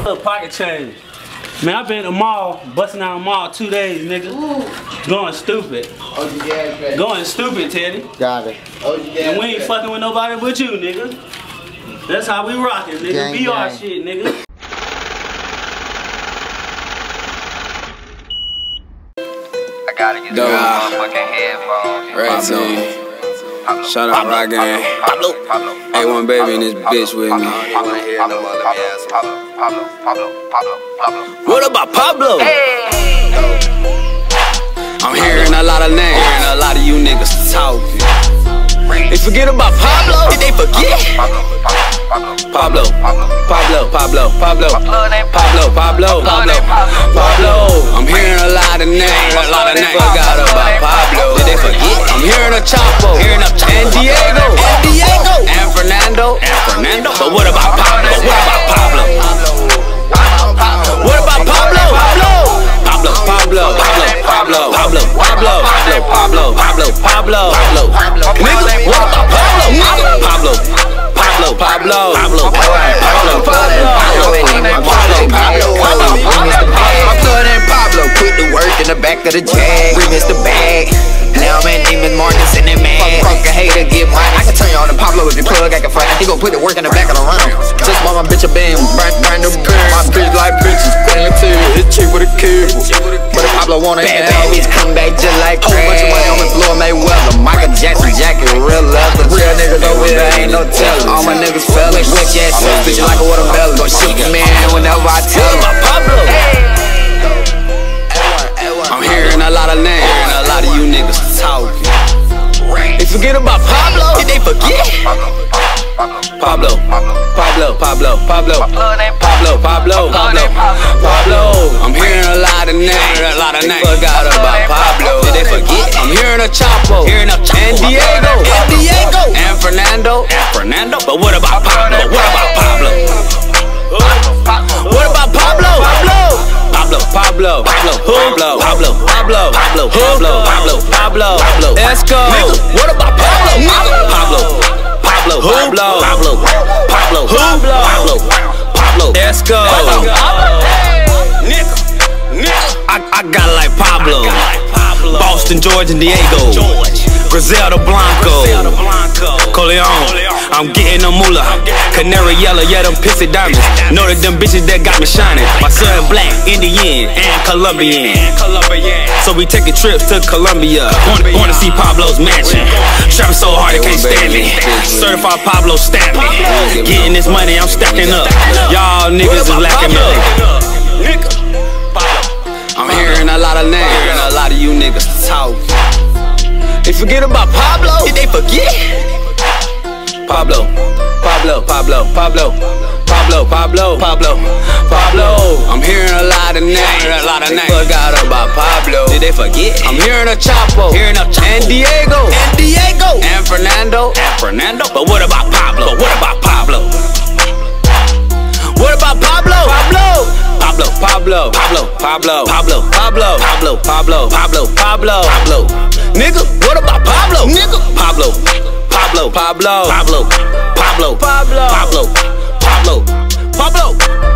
Little pocket change. Man, I been at the mall, busting out the mall 2 days, nigga. Ooh. Going stupid. Going stupid, Teddy. Got it. And we ain't fucking with nobody but you, nigga. That's how we rockin', nigga. Gang, VR gang. shit, nigga. I gotta use my motherfucking headphones. Red team. Shout out Rock Gang. A1 baby and this bitch with me. What about Pablo? I'm hearing a lot of names, hearing a lot of you niggas talking. They forget about Pablo? Did they forget? Pablo, Pablo, Pablo, Pablo, Pablo, Pablo, Pablo. I'm hearing a lot of names, Forgot about Pablo. Did they forget? I'm hearing a Chapo, and Diego, and Fernando, But what about Pablo? What about Pablo? What about Pablo? Pablo, Pablo, Pablo, Pablo, Pablo, Pablo, Pablo, Pablo, Pablo. Nigga, what about Pablo? Pablo, Pablo, Pablo, Pablo, I'm flooding Pablo, quit the work in the back of the Jag. We missed the bag. Now my name is Marcus and that man. Fuck a hater, get money. I can turn you on the Pablo if you plug, I can fight. He gon' put the work in the back of the round. Just bought my bitch a band, brand new pair. My bitch like bitches, queen material, it's cheap with a cable. But if Pablo want it, bad bitch come back just like crazy. Whole bunch of money on the floor, Mayweather. Michael Jackson jacket, real leather. Real niggas over here, ain't no telling. All my niggas fellas, wick ass bitch like a watermelon. Gon' shoot me, man, whenever I tell him. Pablo. I'm hearing a lot of names, hearing a lot of you niggas talking. They forget about Pablo? Did they forget? Pablo, Pablo, Pablo, Pablo, Pablo, Pablo, Pablo. I'm hearing a lot of names, Forgot about Pablo. Did they forget? I'm hearing a Chapo, and Diego, and Fernando, But what about Pablo? What about Pablo? What about Pablo? Pablo, Pablo, Pablo, Pablo, Pablo, Pablo, Pablo, Pablo, Pablo, Pablo. Let's go. What about Pablo? Pablo, Pablo, Pablo, Pablo, Pablo, Pablo, Pablo. Let's go. I got like Pablo, Boston, George, and Diego, Griselda Blanco, Corleone. I'm getting a moolah, canary yellow, yeah, them pissy diamonds. Know that them bitches that got me shining. My son black, Indian, and Colombian. So we taking trips to Colombia. Wanna see Pablo's mansion. Trapping so hard they can't stand me. Certified Pablo stamp me. Getting this money, I'm stacking up. Y'all niggas is lacking me. I'm hearing a lot of names, hearing a lot of you niggas talking. They forget about Pablo? Did they forget? Pablo, Pablo, Pablo, Pablo, Pablo, Pablo, Pablo, Pablo. I'm hearing a lot of names, Forgot about Pablo. Did they forget? I'm hearing a Chapo, and Diego, and Fernando, But what about Pablo? What about Pablo? What about Pablo? Pablo, Pablo, Pablo, Pablo, Pablo, Pablo, Pablo, Pablo, Pablo, Pablo, Pablo. Nigga, what about Pablo? Nigga, Pablo, Pablo, Pablo, Pablo, Pablo, Pablo, Pablo, Pablo, Pablo.